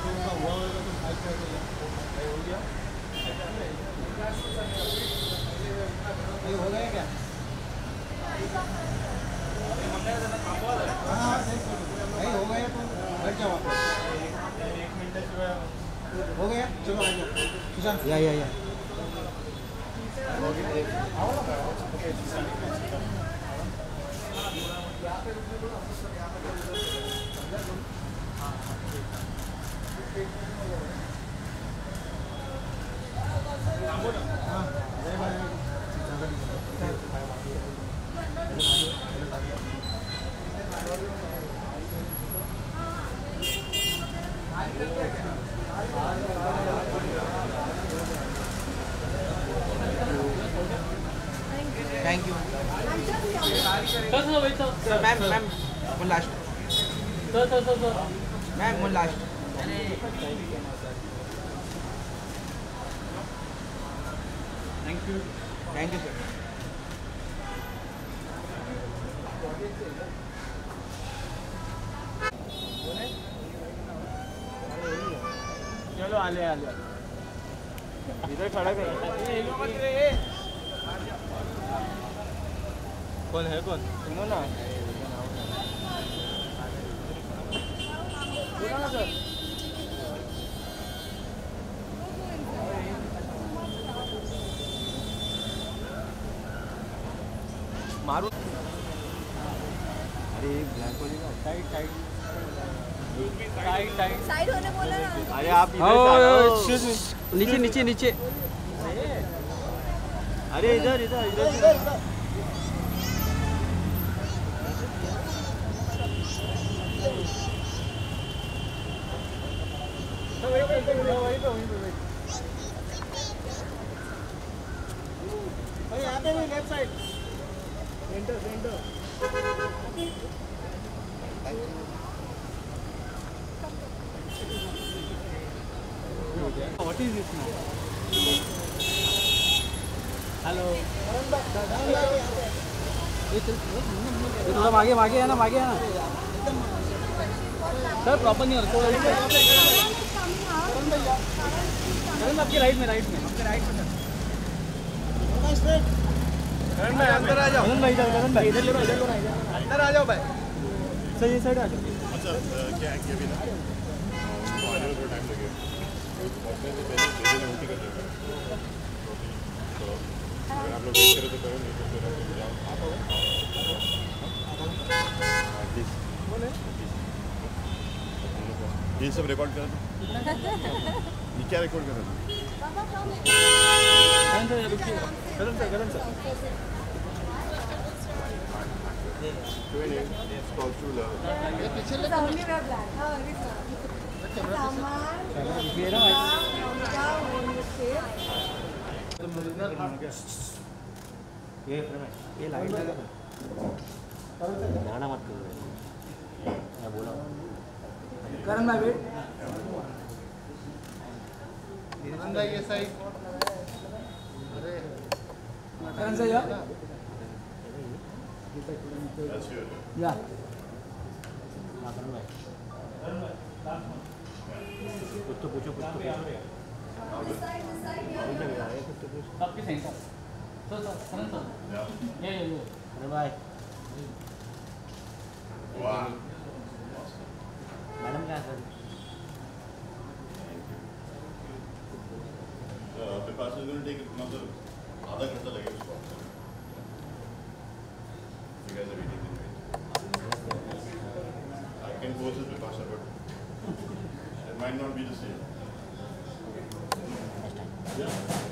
ये हो गया क्या? हाँ नहीं हो गया तो बैठ जाओ आप। 1 मिनट हो गया, चलो आ जाओ सुशांत। या thank you sir. Ma'am one last sir ma'am one last. Thank you sir. चलो आले इधर खड़ा कर। कौन है कौन? सुनो ना सर। मारो। अरे ब्लैक हो जाएगा। साइड होने बोला ना। अरे आप नीचे। अरे इधर यहाँ पे भी left side centre. What is this now? Hello थोड़ा आगे है ना सर। प्रॉपर नहीं हो रहा। आपके राइट में आपके राइट में करण भाई अंदर आ जाओ। करण भाई इधर अंदर आ जाओ भाई। सर ये साइड आ जाओ। अच्छा क्या है कि अभी ना आने में टाइम लगेगा। पहुंचने से पहले भेजने उल्टी कर देगा। तो अगर आप लोग वेट करें तो करो, नहीं तो फिर आप जाओ। प्लीज ये सब रिकॉर्ड कर दो। ये क्या रिकॉर्ड कर रहे हो? करण सर ये लाइट लगा मत करो। मैं बोला करण भाई वेट। करण भाई ये सही। अरे करण सही है या कुछ तो पूछो। सबके सही सर। अरे भाई मैडम क्या सर? आधा घंटा लगेगा उसको। You guys are eating it, right? I can pose as Vipasha, but it might not be the same. Yeah.